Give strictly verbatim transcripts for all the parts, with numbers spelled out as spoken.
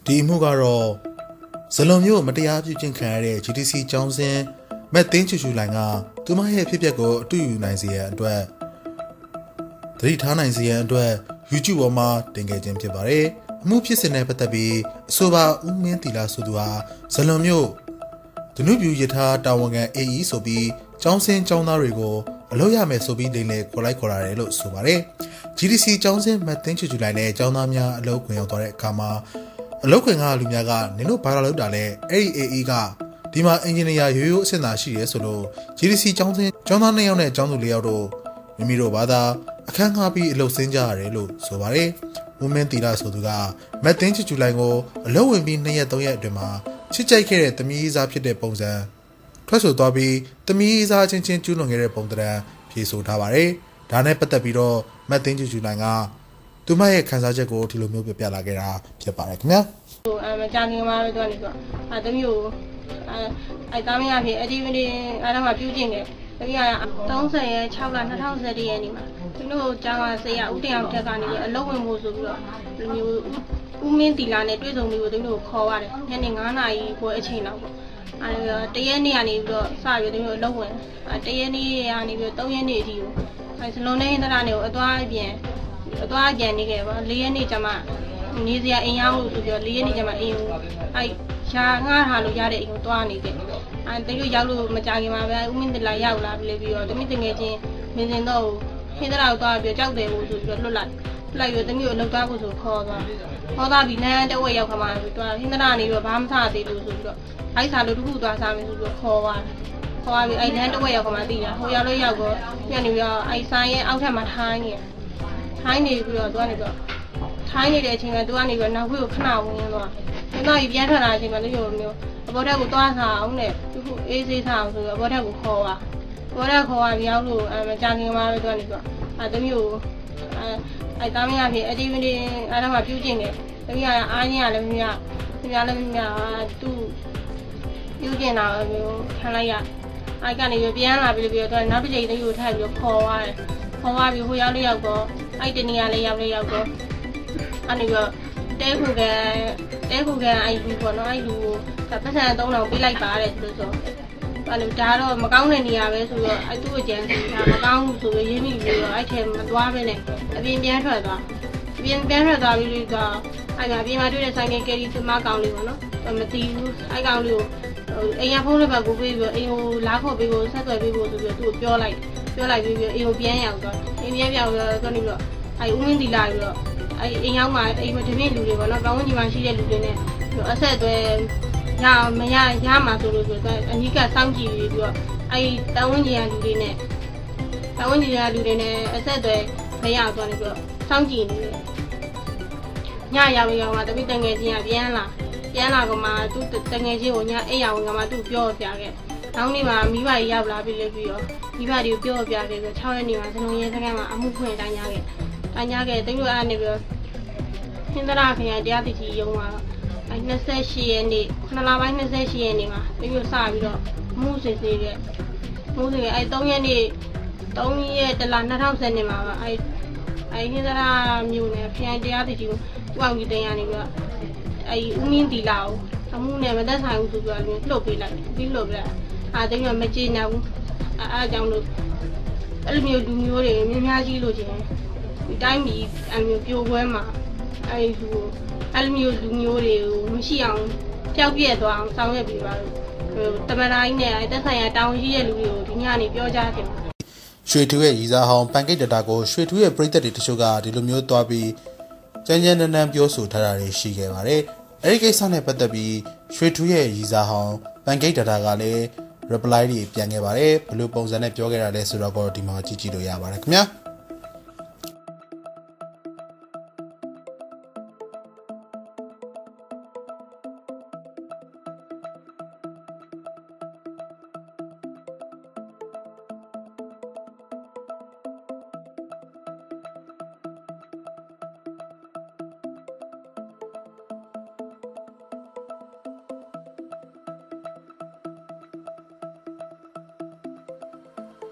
ဒီမှုကတော့ဇလွန်မျိုးမတရားပြုကျင့်ခံရတဲ့ G T C ကျောင်းစင်းမက်သိန်းချူချူလိုင်ကသူမရဲ့ဖြစ်ပျက်ကိုအတူယူနိုင်စေရန်အတွက်သတိထားနိုင်စေရန်အတွက် YouTube ပေါ်မှာတင်ခဲ့ခြင်းဖြစ်ပါတယ်အမှုဖြစ်စဉ်နဲ့ပတ်သက်ပြီးအဆိုပါဦးမင်းတီလာဆိုသူဟာဇလွန်မျိုးဒနုပြူယထာတာဝန်ခံ A E ဆိုပြီးကျောင်းစင်းကျောင်းသားတွေကိုအလုပ်ရမယ်ဆိုပြီးလိမ့်လေခေါ်လိုက်ခေါ်လာတယ်လို့ဆိုပါတယ် G T C ကျောင်းစင်းမက်သိန်းချူချူလိုင်နဲ့ကျောင်းသားများအလုပ်ခွင်ရောက်သွားတဲ့အခါမှာအလုပ်ခွင်ကလူများကနင်တို့ဘာလာလုပ်တာလဲအဲ့ဒီ A E ကဒီမှာအင်ဂျင်နီယာရိုးရိုးအဆင့်သာရှိရဲဆိုလို့ G T C ကျောင်းစင်းကျောင်းသားနှစ်ယောက်နဲ့ကျောင်းသူလေးယောက်တို့မိမိတို့ဘာသာအခန်းငှားပြီးအလုပ်ဆင်းကြရတယ်လို့ဆိုပါတယ်။ဦးမင်းတီလာဆိုသူကမက်သိန်းချူချူလိုင်ကိုအလုပ်ဝင်ပြီးနှစ်ရက်သုံးရက်အတွင်းမှာချစ်ကြိုက်ခဲ့တဲ့တမီးစားဖြစ်တဲ့ပုံစံထွက်ဆိုသွားပြီးတမီးစားချင်းချင်းကျူးလွန်ခဲ့တဲ့ပုံသဏ္ဍာန်ဖြေဆိုထားပါတယ်။ဒါနဲ့ပတ်သက်ပြီးတော့မက်သိန်းချူချူလိုင်ကသူမရဲ့ခံစားချက်ကိုဒီလိုမျိုးပြပြလာခဲ့တာဖြစ်ပါတယ်ခင်ဗျာဟိုအမကြာခင်မှာပဲတော့နေဆိုအဲတမီးကိုအဲအဲတာမီးအဖြစ်အဒီမဒီအားလုံးကပြုကျင့်တယ်တမီးကသုံးဆယ်ရက်ခြောက်လ၂၀၁၁ရက်နေ့မှာသူတို့ကျောင်းကဆေးရဦးတင်အောင်ထက်ကနေအလုပ်ဝင်ဖို့ဆိုပြီးတော့ဒီမျိုးဦးမင်းတီလာနဲ့တွေ့ဆုံပြီးတော့သူတို့ခေါ်ရတယ်ညနေ9နာရီခွဲအချိန်လောက်ပေါ့အဲတရက်နေ့ကနေပြီးတော့စပြီးသူတို့အလုပ်ဝင်အဲတရက်နေ့ကနေပြီးတော့၃ရက်နေ့အထိကိုအဲစလုံးနေဟင်းတရနေကိုအသွားအပြင်အသွားအပြန်နေခဲ့ပါ၄ရက်နေ့ကျမှနေစရာအိမ်ရောက်လို့ဆိုပြီးတော့၄ရက်နေ့ကျမှအိမ်ကိုအဲရှာငှားထားလို့ရတဲ့အိမ်ကိုသွားနေခဲ့အဲတကယ်ရောက်လို့မကြခင်မှာပဲဦးမင်းတလာရောက်လာပြီလေပြီးတော့တမိတငယ်ချင်းမင်းစင်တော့ဟင်းတရာကိုသွားပြီးကြောက်တယ်လို့ဆိုပြီးတော့လွတ်လိုက်လိုက်ပြီးတမိကိုအလုပ်သွားဖို့ဆိုခေါ်သွားခေါ်သွားပြီးလမ်းတဝက်ရောက်ခါမှပြီးတော့ဟင်းတရာနေပြီးတော့ဘာမှမစားသေးလို့ဆိုပြီးတော့အိုက်စာလို့တခုသွားစားမယ်ဆိုပြီးတော့ခေါ်သွားခေါ်ပြီးအဲလမ်းတဝက်ရောက်ခါမှသိတာဟိုရောက်လို့ရောက်တော့ပြန်နေပြီးတော့အဲဆိုင်ရဲ့အောက်ထပ်မှာထိုင်းနေထိုင်းနေပြီးတော့သူကနေတော့ထိုင်းနေတဲ့အချိန်ကသူကနေပြီးနောက်ခွေကိုခဏဝင်သွားခဏကြီးပြန်ထွက်လာတဲ့အချိန်မှာသူမျိုးမျိုးအပေါ်ထက်ကိုသွားစားအောင်နဲ့သူကအေးဆေးစားအောင်ဆိုပြီးအပေါ်ထက်ကိုခေါ်သွားပေါ်ထက်ခေါ်သွားပြီးရောက်လို့အဲကြာခင်မှာပဲသူကနေတော့အဲတမျိုးအဲအဲတာမီးအဖြစ်အဒီမဒီအားလုံးကပြုကျင့်တယ်တမီးကအားချင်းကလည်းမမြမမြလည်းမမြသူပြုကျင့်တာမျိုးခံလိုက်ရအဲကနေပြီးပြန်လာပြီးပြီးတော့နောက်တစ်ချိန်တမျိုးထိုက်ပြီးခေါ်သွားတယ်ခေါ်သွားပြီးဟိုရောက်လေးရောက်တော့အဲ့တနေရာလေးရောက်လေးရောက်တော့အဲ့ဒီကတဲခုကတဲခုကအဲ့လူပေါ့နော်အဲ့လူကိုပတ်စံသုံးတော့ပေးလိုက်ပါတယ်ဆိုလို့ဆိုအဲ့လိုဒါတော့မကောင်းတဲ့နေရာပဲဆိုတော့အဲ့သူ့အကြံစီဒါမကောင်းဘူးဆိုပြီးရင်းမိပြီးတော့အဲ့ထဲမသွားပဲနဲ့အပြင်ပြန်ထွက်သွားအပြင်ပြန်ထွက်သွားပြီးလို့တော့အဲ့ကအပြင်မှာတွေ့တဲ့ဆိုင်ကကယ်ရီသမားကောင်လေးပေါ့နော်မသိဘူးအဲ့ကောင်လေးကိုအိမ်ရဖုန်းလေးပဲကိုပေးပြီးအိမ်ကိုလာခေါ်ပေးဖို့ဆက်သွယ်ပေးဖို့ဆိုပြီးသူ့ကိုပြောလိုက်ပြောလိုက်ပြီးပြီးအိမ်ကိုပြန်ရောက်သွားအိမ်ပြန်ရောက်တော့တော့နေပြီးတော့အဲဦးမင်းတီလာပြီးတော့အဲအိမ်ရောက်မှာအိမ်မတပြည့်လူတွေပေါ့နော်ကောင်းဝင်ကြီးမှရှိတဲ့လူတွေနဲ့အဆက်အသွယ်ရမရရမှာဆိုလို့ဆိုတော့အနိကစောင့်ကြည့်ပြီးတော့အဲတောင်းဝင်ကြီးရလူတွေနဲ့တောင်းဝင်ကြီးရလူတွေနဲ့အဆက်အသွယ်မရသွားနေပြီးတော့စောင့်ကြည့်နေတယ်ညရောက်ရောက်မှာတပိတငယ်ချင်းကပြန်လာပြန်လာကမှသူ့တငယ်ချင်းကိုညအိမ်ရောက်ကမှသူ့ပြောပြခဲ့နောက်နေ့မှာမိဘကြီးရောက်လာပြီးလေပြီးတော့မိဘတွေကိုပြောပြခဲ့ပြီး၆ရက်နေ့မှာဇလုံးရဲစခန်းမှာအမှုဖွင့်တိုင်းရခဲ့တိုင်းရခဲ့တိတ်လို့အားနေပြီးတော့ဟင်္ဒရာခရိုင်တရားသူကြီးရုံးမှာအဲ၂၈ရက်နေ့ခုနလပိုင်း၂၈ရက်နေ့မှာတိတ်လို့စပြီးတော့မှုစစ်သေးခဲ့မှုစစ်ခဲ့အဲ၃ရက်နေ့၃ရက်တလ၂၀၁၂မှာပါအဲအဲဟင်္ဒရာမြို့နယ်ခရိုင်တရားသူကြီးကိုသူ့အောင်ကြီးတင်ရနေပြီးတော့အဲဦးမင်းတီလာကိုအမှုနဲ့မသက်ဆိုင်ဘူးဆိုပြီးတော့လှုပ်ပေးလိုက်ပြီးလှုပ်ပြအဲတိတ်ကမကြေနပ်ဘူးအဲအားကြောင့်လို့အဲ့လိုမျိုးလူမျိုးတွေများများကြီးလို့ချင်းဒီတိုင်းပြည်အမျိုးပြိုပွဲမှာအဲ့ဒီလူအဲ့လိုမျိုးလူမျိုးတွေကိုမရှိအောင်ပျောက်ပြဲသွားအောင်ဆောင်ရွက်ပေးပါလို့တမန်တိုင်းနဲ့တက်ဆိုင်ရာတောင်းရှိတဲ့လူတွေကိုဒီညနေပြောကြားတင်ပါတယ်ရွှေထူးရဲ့ရီစားဟောင်းပန်ကိတ်တတာကိုရွှေထူးရဲ့ပြည်သက်တွေတချို့ကဒီလိုမျိုးသွားပြီးကြမ်းကြမ်းတမ်းတမ်းပြောဆိုထားတာတွေရှိခဲ့ပါတယ်အဲ့ဒီကိစ္စနဲ့ပတ်သက်ပြီးရွှေထူးရဲ့ရီစားဟောင်းပန်ကိတ်တတာကလည်း reply တွေပြန်ခဲ့ပါတယ်ဘယ်လိုပုံစံနဲ့ပြောခဲ့တာလဲဆိုတော့ဒီမှာကြည့်ကြည့်လို့ရပါတယ်ခင်ဗျာ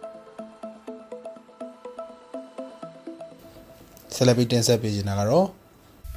ဆက်လက်ပြီးတင်ဆက်ပေးနေတာကတော့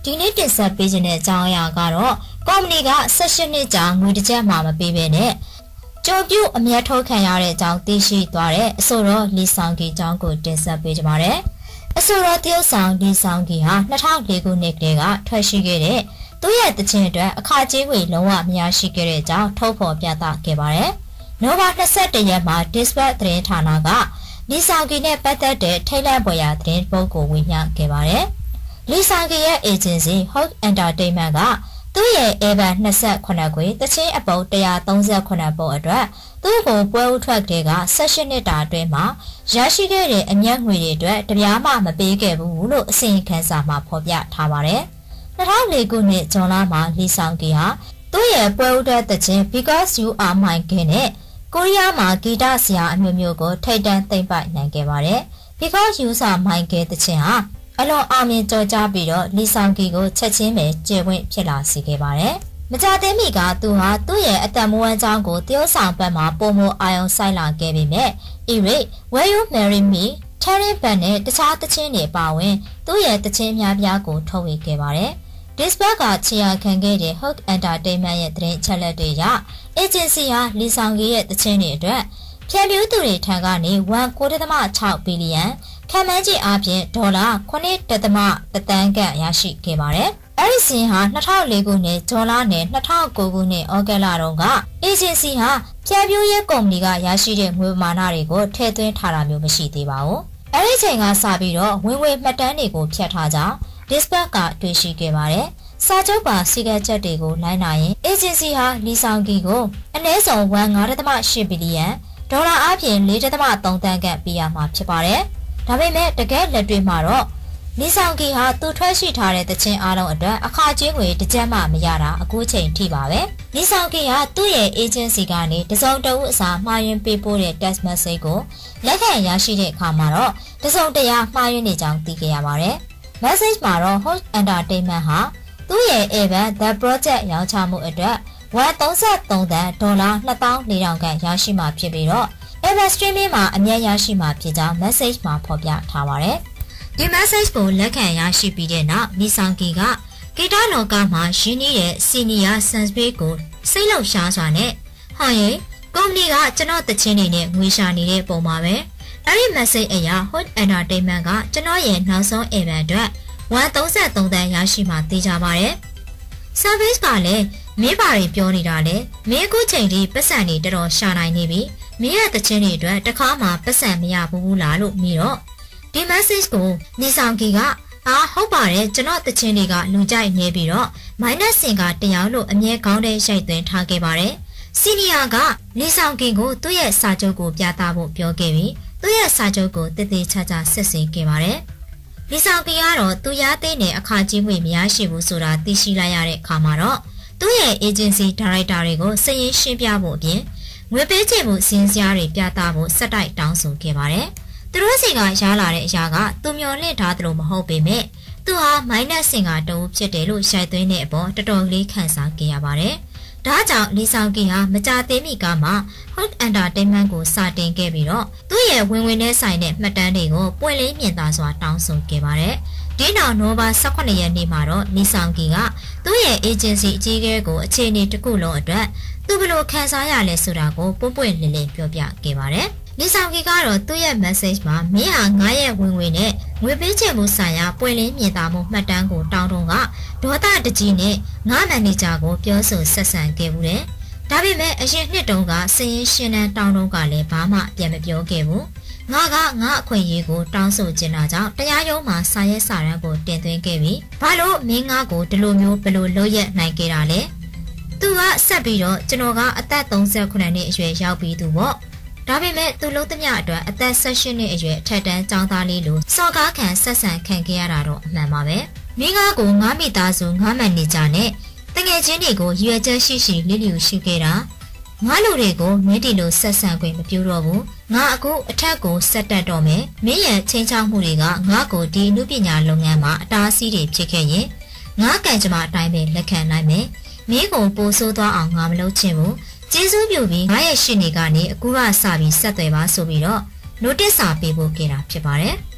ဒီနေ့တင်ဆက်ပေးခြင်းတဲ့အကြောင်းအရာကတော့ကော်မတီက၁၈နှစ်ကြာငွေတစ်ချက်မှမပေးဘဲနဲ့ကြုံပြုအမျက်ထုတ်ခံရတဲ့အကြောင်းသိရှိသွားတဲ့အဆိုတော်လီဆောင်ကီအကြောင်းကိုတင်ဆက်ပေးကြပါမယ်။အဆိုတော်တရုတ်ဆောင်လီဆောင်ကီဟာ၂၀၀၄ခုနှစ်ကတည်းကထွက်ရှိခဲ့တဲ့သူ့ရဲ့တခြင်းအတွက်အခါကြီးငွေလုံးဝမရရှိခဲ့တဲ့အကြောင်းထုတ်ဖော်ပြသခဲ့ပါတယ်။နိုဘာ၂၁ရက်မှာ Dispatch သတင်းဌာနကလီဆောင်ကီနဲ့ပတ်သက်တဲ့ထိတ်လန့်ဖွယ်ရာသတင်းပုဒ်ကိုဝေမျှခဲ့ပါတယ်။လီဆောင်ကီရဲ့ agency Hawk Entertainment ကသူ့ရဲ့ Evan ၂၈ခွေတချင်းအပုပ်၁၃၇ပုပ်အတွက်သူ့ကိုပွဲဥထွက်တဲ့က၁၈နှစ်တာအတွင်းမှာရရှိခဲ့တဲ့အမျက်ငွေတွေအတွက်တပြားမှမပေးခဲ့ဘူးလို့အစီရင်ခံစာမှာဖော်ပြထားပါတယ်။၂၀၀၄ခုနှစ်ဇွန်လမှာလီဆောင်ကီဟာသူ့ရဲ့ပွဲဥထွက်တချင်း Because You Are My King နဲ့ကိုရီးယားမှာဂီတဆရာအမျိုးမျိုးကိုထိတ်တန့်သိမ့်ပိုက်နိုင်ခဲ့ပါတယ်။ Because You Are My King တချင်းဟာအလွန်အောင်မြင်ကြော်ကြားပြီးတော့လီဆောင်ကီကိုချက်ချင်းပဲကျေဝင့်ဖြစ်လာစေခဲ့ပါတယ်။မကြသေးမီကသူဟာသူ့ရဲ့အသက်မွေးကြောင်းကိုတရုတ်ဆောင်ဘက်မှာပုံမအာယုံစိုက်လာခဲ့ပေမဲ့ Eric Will You Marry Me Terry Band နဲ့တခြားသချင်းတွေပါဝင်သူ့ရဲ့သချင်းများပြားကိုထုတ်ဝေခဲ့ပါတယ်။ Dispatch ကချီယာခံခဲ့တဲ့ Hawk Entertainment ရဲ့သတင်းချက်လက်တွေအရ agency ဟာလီဆောင်ကီရဲ့သချင်းတွေအတွက်ဖြန့်ဖြူးသူတွေထံကနေ၁၉.၆ဘီလီယံခံမှန်းခြေအားဖြင့်ဒေါ်လာခုနှစ်ဒသမတစ်သန်းခန့်ရရှိခဲ့ပါတယ်။အဲဒီစင်းဟာ၂၀၀၄ခုနှစ်ဇွန်လနဲ့၂၀၀၉ခုနှစ်ဩဂတ်လတုန်းက agency ဟာဖြန့်ဖြူးရေးကုမ္ပဏီကရရှိတဲ့ငွေပမာဏတွေကိုထည့်သွင်းထားတာမျိုးမရှိသေးပါဘူး။အဲဒီချိန်ကစပြီးတော့ဝင်ငွေမှတ်တမ်းတွေကိုဖြတ်ထားကြောင်း Dispatch ကတွေ့ရှိခဲ့ပါတယ်။စာချုပ်ပါစီကံချက်တွေကိုလိုက်နာရင် agency ဟာလီဆောင်ကီကိုအနည်းဆုံး၅.၈ဘီလီယံဒေါ်လာအပြင်၄.၃သန်းခန့်ပေးရမှာဖြစ်ပါတယ်။ဒါပေမဲ့တကယ်လက်တွေ့မှာတော့လီဆောင်ကီဟာသူထွက်ရှိထားတဲ့တခြင်းအားလုံးအတွက်အခါချင်းငွေတစ်ကြက်မှမရတာအခုချိန်ထိပါပဲ။လီဆောင်ကီဟာသူ့ရဲ့ agency ကနေတစုံတဦးအစားမှားယွင်းပေးပို့တဲ့ text message ကိုလက်ခံရရှိတဲ့အခါမှာတော့တစုံတရာမှားယွင်းနေကြောင်းသိခဲ့ရပါတယ်။ message မှာတော့ Hawk Entertainment ဟာသူ့ရဲ့ Evan The Project ရောင်းချမှုအတွက်၁၃၃သန်းဒေါ်လာ၂၄၀၀၀ခန့်ရရှိမှာဖြစ်ပြီးတော့ Evan Streaming မှာအမြတ်ရရှိမှာဖြစ်ကြောင်း message မှာဖော်ပြထားပါတယ်။ဒီ message ကိုလက်ခံရရှိပြီးတဲ့နောက်လီဆောင်ကီကဂီတလောကမှာရင်းနှီးတဲ့ Senior Sunspeed ကိုစိတ်လှုပ်ရှားစွာနဲ့ဟောရင်ကုမ္ပဏီကကျွန်တော်တချင်းနေနဲ့ငွေရှာနေတဲ့ပုံမှာပဲအဲ့ဒီ message အရာ Hot Entertainment ကကျွန်တော်ရဲ့နောက်ဆုံး Evan အတွက်၁၃၃သန်းရရှိမှသိကြပါတယ်။ service ကလည်းမင်းပါရင်ပြောနေတာလေမင်းအခုချိန်ထိပတ်စံနေတော်တော်ရှာနိုင်နေပြီမင်းရဲ့တခြင်းတွေအတွက်တခါမှပတ်စံမရဘူးလားလို့မိတော့ဒီ message ကိုနေဆောင်ကီကအာဟုတ်ပါတယ်ကျွန်တော်တခြင်းတွေကလူကြိုက်နေပြီးတော့ minus စင်ကတရားလို့အမြဲကောင်းတဲ့ရိုက်သွင်းထားခဲ့ပါတယ်စီနီယာကနေဆောင်ကီကိုသူ့ရဲ့စာချုပ်ကိုပြသဖို့ပြောခဲ့ပြီးသူ့ရဲ့စာချုပ်ကိုတည်တည်ချာချာဆက်စင်ခဲ့ပါတယ်နေဆောင်ကီကတော့သူရသေးတဲ့အခါကြီးငွေမရရှိဘူးဆိုတာသိရှိလိုက်ရတဲ့အခါမှာတော့သူ့ရဲ့ agency director တွေကိုစည်ရင်းရှင်းပြဖို့အပြင်ငွေပေးချေမှုစင်းစရာတွေပြသဖို့စက်တိုက်တောင်းဆိုခဲ့ပါတယ်။သူတို့စီကရလာတဲ့အရာကသူမျော်လင့်ထားသလိုမဟုတ်ပေမဲ့သူဟာ minus စင်ကတအုပ်ဖြစ်တယ်လို့ရှိုက်သွင်းတဲ့အပေါ်တော်တော်လေးခံစားခဲ့ရပါတယ်။ဒါကြောင့်လီဆောင်ကီဟာမကြသေးမီကမှ Hot Entertainment ကိုစတင်ခဲ့ပြီးတော့သူ့ရဲ့ဝင်ဝင်နဲ့ဆိုင်တဲ့မှတ်တမ်းတွေကိုပွင့်လင်းမြင်သာစွာတောင်းဆိုခဲ့ပါတယ်။ဒီနောက်နိုဘာ၁၈ရက်နေ့မှာတော့လီဆောင်ကီကသူ့ရဲ့ agency အကြီးအကဲကိုအခြေအနေတစ်ခုလုံးအတွက်သူဘယ်လိုခံစားရလဲဆိုတာကိုပွင့်ပွင့်လင်းလင်းပြောပြခဲ့ပါတယ်။လီဆောင်ကီကတော့သူ့ရဲ့ message မှာမင်းဟာငါရဲ့ဝင်ဝင်နဲ့ငွေပေးချေမှုဆိုင်ရာပွင့်လင်းမြင်သာမှုမှတ်တမ်းကိုတောင်းတုံးကဒေါသတကြီးနဲ့ငါမန်နေဂျာကိုပြောဆိုဆက်ဆံခဲ့ဘူးတယ်။ဒါပေမဲ့အရင်နှစ်တုန်းကစည်ရင်းရှင်းတန်းတောင်းတုံးကလည်းဘာမှပြန်မပြောခဲ့ဘူး။ငါကငါအခွင့်အရေးကိုတောင်းဆိုချင်တာကြောင့်တရားရုံးမှာစာရဲစာတမ်းကိုတင်သွင်းခဲ့ပြီးဘာလို့မင်းငါကိုဒီလိုမျိုးဘယ်လိုလုပ်ရနိုင်ခဲ့တာလဲ။သူကဆက်ပြီးတော့ကျွန်တော်ကအသက်၃၉နှစ်အရွယ်ရောက်ပြီးသူပေါ့။ဒါပေမဲ့သူလုံးသမျှအတွက်အသက်၁၈နှစ်အရွယ်ထက်တန်းចောင်းသားလေးလိုစော်ကားခံဆက်ဆံခံခဲ့ရတာတော့အမှန်ပါပဲ။မင်းငါကိုငါမိသားစုငါမန်နေဂျာနဲ့တငယ်ချင်းတွေကိုရွေချက်ရှိရှိလစ်လျူရှိခဲ့တာငါလူတွေကိုမင်းတီလိုဆက်ဆံခွင့်မပြုတော့ဘူးငါအခုအထက်ကိုဆက်တက်တော့မယ်မင်းရဲ့ချင်းချောက်မှုတွေကငါကိုဒီနုပညာလုပ်ငန်းမှာအတားအဆီးတွေဖြစ်ခဲ့ရင်ငါကံကြမ္မာအတိုင်းပဲလက်ခံနိုင်မယ်မင်းကိုပိုဆိုးသွားအောင်ငါမလုပ်ချင်ဘူးကျေးဇူးပြုပြီးငါရဲ့ရှင်နေကနေအခုကစပြီးဆက်သွယ်ပါဆိုပြီးတော့ notice စာပေးဖို့ခဲ့တာဖြစ်ပါတယ်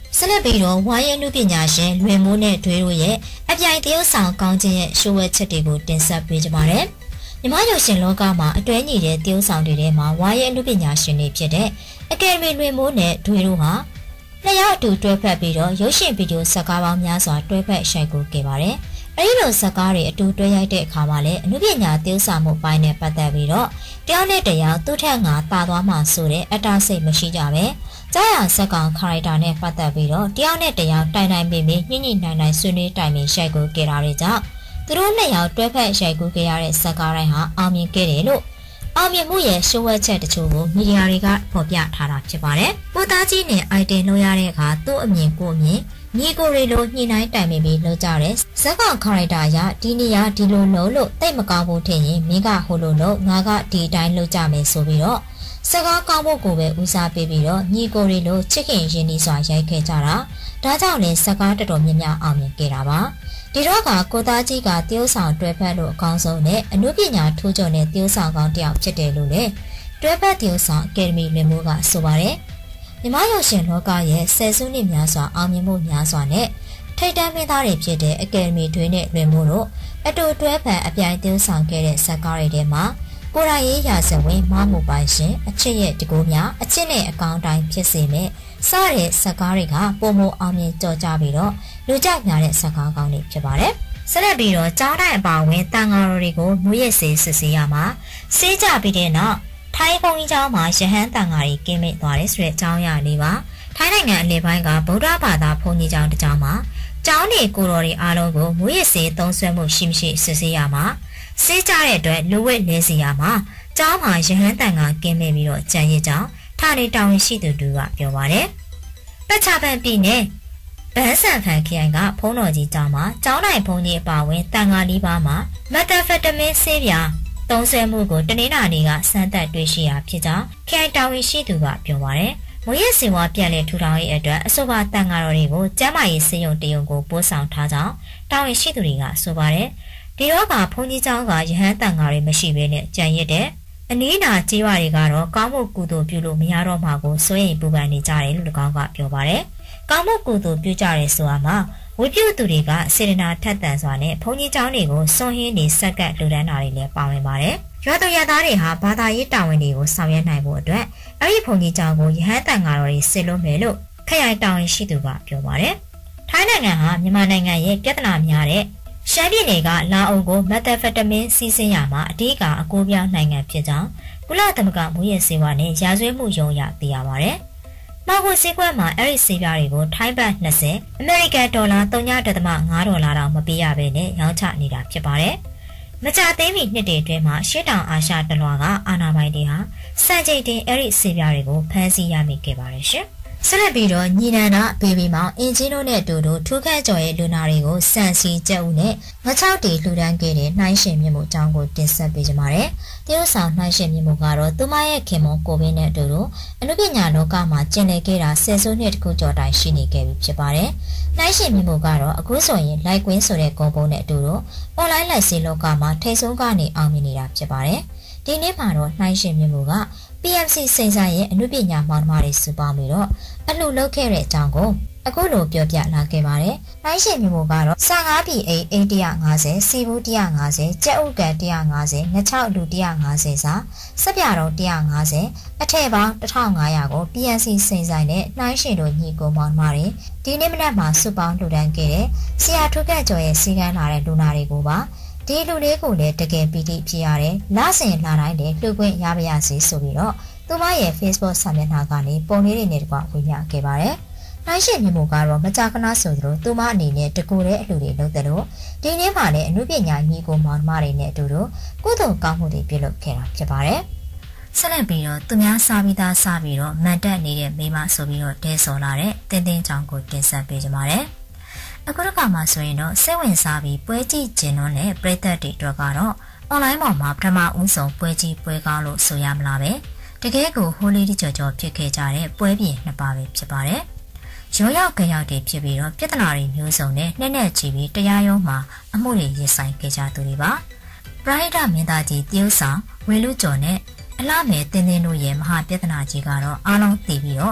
ဆက်လက်ပြီးတော့ဝါရနုပညာရှင်လွင်မိုးနဲ့ဒွေတို့ရဲ့အပြိုင်တရုပ်ဆောင်ကောင်းခြင်းရဲ့ရှိုးဝဲချက်တွေကိုတင်ဆက်ပေးကြပါမယ်။မြမရုပ်ရှင်လောကမှာအတွဲညီတဲ့တရုပ်ဆောင်တွေထဲမှာဝါရနုပညာရှင်တွေဖြစ်တဲ့အကယ်ဒမီလွင်မိုးနဲ့ဒွေတို့ဟာနှစ်ယောက်အတူတွဲဖက်ပြီးတော့ရုပ်ရှင်ဗီဒီယိုဇာတ်ကားပေါင်းများစွာတွဲဖက်ရိုက်ကူးခဲ့ပါတယ်။အဲဒီလိုဇာတ်ကားတွေအတူတွဲရိုက်တဲ့အခါမှာလည်းအနုပညာတရုပ်ဆောင်မှုပိုင်းနဲ့ပတ်သက်ပြီးတော့တယောက်နဲ့တယောက်သူ့ထက်ငါတာသွားမှဆိုတဲ့အတ္တစိတ်မရှိကြပဲ။ကြားရဇက်ကောင်ခရိုက်တာနဲ့ပတ်သက်ပြီးတော့တယောက်နဲ့တယောက်တိုင်တိုင်ပင်ပင်ညှိညှိနှိုင်းနှိုင်းဆွေးနွေးတိုင်ပင်ရိုက်ကူးခဲ့တာတွေကြောင့်သူတို့နှစ်ယောက်တွဲဖက်ရိုက်ကူးခဲ့ရတဲ့ဇာတ်ကားတိုင်းဟာအောင်မြင်ခဲ့တယ်လို့အောင်မြင်မှုရဲ့ရှိုးဝဲချက်တချို့ကိုမီဒီယာတွေကဖော်ပြထားတာဖြစ်ပါတယ်။ပိုသားကြီးနဲ့အိုက်တင်လို့ရတဲ့အခါသူ့အမြင်ကိုအမြင်ညီကိုတွေလိုညှိနှိုင်းတိုင်ပင်ပြီးလုပ်ကြတဲ့ဇက်ကောင်ခရိုက်တာရဒီနေရာဒီလိုလုပ်လို့တိတ်မကောင်းဘူးထင်ရင်မင်းကဟိုလိုလုပ်ငါကဒီအတိုင်းလုပ်ကြမယ်ဆိုပြီးတော့စကားကောင်းဖို့ကိုပဲဦးစားပေးပြီးတော့ညီကိုတွေလိုချစ်ခင်ရင်းနှီးစွာရိုက်ခဲ့ကြတာဒါကြောင့်လည်းစကားတော်တော်များများအောင်မြင်ခဲ့တာပါဒီတော့ကကိုသားကြီးကတရုပ်ဆောင်တွဲဖက်လို့အကောင်းဆုံးနဲ့အမှုပညာထူးချွန်တဲ့တရုပ်ဆောင်ကောင်းတစ်ယောက်ဖြစ်တယ်လို့လည်းတွဲဖက်တရုပ်ဆောင်အကယ်ဒမီလွင်မိုးကဆိုပါတယ်မြမရုပ်ရှင်လောကရဲ့ဆယ်စုနှစ်များစွာအောင်မြင်မှုများစွာနဲ့ထိပ်တန်းမင်းသားတွေဖြစ်တဲ့အကယ်ဒမီတွေနဲ့လွင်မိုးတို့အတူတွဲဖက်အပြိုင်တရုပ်ဆောင်ခဲ့တဲ့ဇာတ်ကားတွေထဲမှာကိုရိုင်းရေးရာဇဝင်မမှုပိုင်ရှင်အချစ်ရဲ့တကူများအချစ်နဲ့အကောင်းတိုင်းဖြစ်စေမဲ့စတဲ့ဇာတ်ကားတွေကပုံမအောင်မြင်ကြော်ကြပြီးတော့လူကြိုက်များတဲ့ဇာတ်ကားကောင်းတွေဖြစ်ပါတယ်။ဆက်လက်ပြီးတော့ကျောင်းတိုင်းအပါအဝင်တန်ဃာတော်တွေကိုမွေးရစေစစ်ဆေးရမှာစေးကြပြီးတဲ့နောက်ထိုင်းဘုံကြီးကျောင်းမှာရဟန်းတန်ဃာတွေကင်းမဲ့သွားတယ်ဆိုတဲ့အကြောင်းအရာလေးပါထိုင်းနိုင်ငံအလယ်ပိုင်းကဗုဒ္ဓဘာသာဘုန်းကြီးကျောင်းတစ်ကျောင်းမှာကျောင်းတွေကိုတော်တွေအားလုံးကိုမွေးရစေသုံးဆွဲမှုရှိမရှိစစ်ဆေးရမှာစေးကြတဲ့အတွက်လူဝိတ်လဲစီရမှာကျောင်းမှာရဟန်းတန်ဃာကင်းမဲ့ပြီးတော့ကြံရစ်ကြောင်းထာနေတောင်ဝင်ရှိသူတူကပြောပါတယ်။ပတ်ချပန်ပြည်နယ်ဗန်းဆန်ဖန်ခရိုင်ကဖုံးတော်ကြီးကျောင်းမှာကျောင်းတိုင်းဘုန်းကြီးအပါဝင်တန်ဃာလေးပါးမှာမက်တာဖက်တမင်းဆေးပြာသုံးဆွဲမှုကိုတနင်္လာနေ့ကစမ်းသပ်တွေ့ရှိရဖြစ်ကြောင်းခရိုင်တောင်ဝင်ရှိသူကပြောပါတယ်။မွေးရစေဝါပြန်လည်ထူထောင်ရေးအတွက်အဆိုပါတန်ဃာတော်တွေကိုကျမ်းမာရေးစေယုံတယုံကိုပို့ဆောင်ထားကြောင်းတောင်ဝင်ရှိသူတွေကဆိုပါတယ်။ဒီတော့ကဘုန်းကြီးကျောင်းကရဟန်းတန်ဃာတွေမရှိဘဲနဲ့ကြံရစ်တဲ့အနီးနာကျေးရွာတွေကတော့ကောင်းမှုကုသိုလ်ပြုလို့မရတော့မှကိုစိုးရိမ်ပူပန်နေကြတယ်လို့၎င်းကပြောပါတယ်။ကောင်းမှုကုသိုလ်ပြုကြရဲဆိုတာမှာဝိပြုသူတွေကစေတနာထက်သန်စွာနဲ့ဘုန်းကြီးကျောင်းတွေကိုစွန့်ဟင်းနေစက်ကပ်လူဒန်းတာတွေလည်းပါဝင်ပါတယ်။ရွာသူရွာသားတွေဟာဘာသာရေးတာဝန်တွေကိုဆောင်ရွက်နိုင်ဖို့အတွက်အဲ့ဒီဘုန်းကြီးကျောင်းကိုရဟန်းတန်ဃာတော်တွေစစ်လို့မယ်လို့ခရိုင်တာဝန်ရှိသူကပြောပါတယ်။ထိုင်းနိုင်ငံဟာမြန်မာနိုင်ငံရဲ့ပြဿနာများတဲ့ရှမ်းပြည်နယ်ကလာအိုကိုမက်တာဖက်တမင်းစီးဆင်းရမှာအဓိကအကူပြောင်းနိုင်ငံဖြစ်ကြောင်းကုလသမဂ္ဂမူရစေဝါနဲ့ရာဇဝတ်မှုရုံးရသိရပါတယ်။နောက်ကိုဈေးကွက်မှာအဲ့ဒီဆေးပြားတွေကိုထိုင်းဘတ်၂၀အမေရိကန်ဒေါ်လာ၃.၅ဒေါ်လာတောင်မပေးရဘဲနဲ့ရောင်းချနေတာဖြစ်ပါတယ်။မကြသေးမီနှစ်တွေအတွင်းမှာရှေ့တောင်အာရှတလွှာကအာဏာပိုင်တွေဟာစံချိန်တင်အဲ့ဒီဆေးပြားတွေကိုဖမ်းဆီးရမိခဲ့ပါတယ်ရှင်။ဆက်လက်ပြီးတော့ညီနန္ဒဘေဘီမောင်အင်ဂျင်တို့နဲ့အတူတူထူးခန့်ကျော်ရဲ့လူနာတွေကိုစံစီကျက်ဦးနဲ့ငချောက်တီလှူဒန်းခဲ့တဲ့နှိုင်းရှင်မြင့်မှုအကြောင်းကိုတင်ဆက်ပေးကြပါမယ်။တရုတ်ဆောင်နှိုင်းရှင်မြင့်မှုကတော့သူမရဲ့ခင်မုန်းကိုဘင်းနဲ့အတူတူအနုပညာလောကမှာကျင်လည်ခဲ့တာဆယ်စုနှစ်တခုကျော်တိုင်ရှိနေခဲ့ပြီဖြစ်ပါတယ်။နှိုင်းရှင်မြင့်မှုကတော့အခုဆိုရင်လိုက်ကွင်းဆိုတဲ့ကုန်းပုံးနဲ့အတူတူအွန်လိုင်းလိုက်စီလောကမှာထိတ်ဆုံးကနေအောင်မြင်နေတာဖြစ်ပါတယ်။ဒီနေ့မှာတော့နှိုင်းရှင်မြင့်မှုကပီ အမ် စီ စိန်ဆိုင်ရဲ့အနုပညာမောင်နှမတွေစုပေါင်းပြီးတော့အလှလုပ်ခဲ့တဲ့အကြောင်းကိုအခုလိုပြောပြလာခဲ့ပါတယ်။နှိုင်းရှင်မျိုးကတော့ဆန်ငါးပြည်အိတ်အိတ်၁၅၀စီဘူး၁၅၀ကြက်ဥကန်၁၅၀ငချောက်လူ၁၅၀စာစက်ပြတော်၁၅၀အထည်ပေါင်း၁၅၀၀ကို ပီ အမ် စီ စိန်ဆိုင်နဲ့နှိုင်းရှင်တို့ညီကိုမောင်နှမတွေဒီနေ့မနက်မှာစုပေါင်းလှူဒန်းခဲ့တဲ့ဆရာထုခန့်ကျော်ရဲ့စီကန်းလာတဲ့လူနာတွေကိုပါဒီလူလေးကိုလည်းတကယ်ပီတိဖြစ်ရတယ်။လဆင်လာတိုင်းလည်းလှုပ်ခွင့်ရပါရစေဆိုပြီးတော့သူမရဲ့ Facebook စာမျက်နှာကနေပုံလေးတွေနဲ့တကွဝေမျှခဲ့ပါတယ်။နှိုင်းရှင်မြင့်မှုကတော့မကြာခဏဆိုသလိုသူမအနေနဲ့တကူတဲ့အလှူတွေလုပ်တယ်လို့ဒီနေ့မှလည်းအမှုပညာညီကိုမောင်နှမတွေနဲ့အတူတူကုသိုလ်ကောင်းမှုတွေပြုလုပ်ခဲ့တာဖြစ်ပါတယ်။ဆက်လက်ပြီးတော့သူများစားပြီးသားစားပြီးတော့မန်တက်နေတဲ့မိမဆိုပြီးတော့တဲဆော်လာတဲ့တင်းတင်းချောင်းကိုတင်ဆက်ပေးကြပါမယ်။အခုတစ်ခါမှဆိုရင်တော့စိတ်ဝင်စားပြီးပွဲကြည့်ခြင်းတော့နဲ့ပြည်သက်တွေအတွက်ကတော့ online ပေါ်မှာပထမဦးဆုံးပွဲကြည့်ပွဲကောင်းလို့ဆိုရမလားပဲတကယ်ကိုဟိုးလေးကြော်ကြော်ဖြစ်ခဲ့ကြတဲ့ပွဲပြင်နှစ်ပါးပဲဖြစ်ပါတယ်ရောရောက်ကြရောက်တွေဖြစ်ပြီးတော့ပြဿနာတွေမျိုးစုံနဲ့နှက်နှက်ချီပြီးတရားရုံးမှာအမှုတွေရင်ဆိုင်ခဲ့ကြသူတွေပါပရိုက်တာမင်းသားကြီးတရုတ်ဆောင်ဝေလူကျော်နဲ့အလှမဲ့တင်းတင်းတို့ရဲ့မဟာပြဿနာကြီးကတော့အားလုံးသိပြီးတော့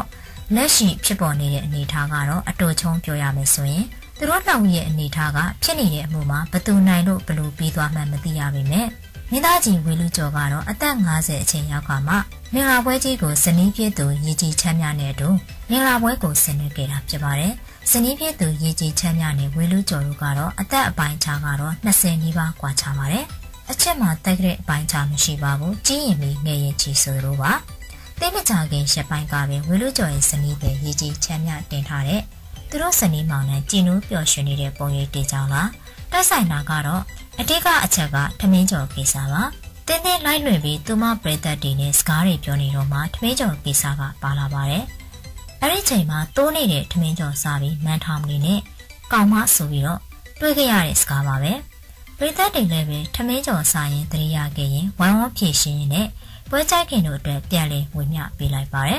လက်ရှိဖြစ်ပေါ်နေတဲ့အနေအထားကတော့အတူချုံပြောရမယ်ဆိုရင်သူတို့လောက်ရဲ့အနေအထားကဖြစ်နေတဲ့အမှုမှာဘသူနိုင်လို့ဘလို့ပြီးသွားမှမသိရပါမယ်။မိသားကြီးဝေလူကျော်ကတော့အသက်၅၀အချိန်ရောက်ခါမှမင်္ဂလာပွဲကြီးကိုဇနီးဖြစ်သူရည်ကြီးချမ်းမြနဲ့အတူမင်္ဂလာပွဲကိုဆင်နွှဲခဲ့တာဖြစ်ပါတယ်။ဇနီးဖြစ်သူရည်ကြီးချမ်းမြနဲ့ဝေလူကျော်တို့ကတော့အသက်အပိုင်းခြားကတော့၂၀နီးပါးကွာခြားပါတယ်။အချက်မှာတက်တဲ့အပိုင်းခြားမရှိပါဘူး။ကြီးရင်ပြီးငယ်ရင်ချီဆိုလိုပါ။တိတ်မကြခင်ရှက်ပိုင်းကပဲဝေလူကျော်ရဲ့ဇနီးပဲရည်ကြီးချမ်းမြတင်ထားတဲ့သူတို့ဇနီးမောင်နဲ့ကြည်နူးပျော်ရွှင်နေတဲ့ပုံရိပ်တေးကြောင်းလားတိုက်ဆိုင်တာကတော့အတိတ်ကအချက်ကထမင်းကျော်ကိစ္စပါတင်းတင်းလိုက်လွင်ပြီးသူမပရိသတ်တွေနဲ့စကားတွေပြောနေတော့မှထမင်းကျော်ကိစ္စကပါလာပါတယ်အဲ့ဒီချိန်မှာတိုးနေတဲ့ထမင်းကျော်စားပြီးမန်းထောင်နေနဲ့ကောင်မဆိုပြီးတော့တွေးခဲ့ရတဲ့စကားပါပဲပရိသတ်တွေလည်းပဲထမင်းကျော်စားရင်တရိယာခဲ့ရင်ဝမ်းဝမ်းဖြည့်ရှင်းရင်နဲ့ပွဲကြိုက်ခင်တို့အတွက်ပြန်လည်ဝေမျှပေးလိုက်ပါတယ်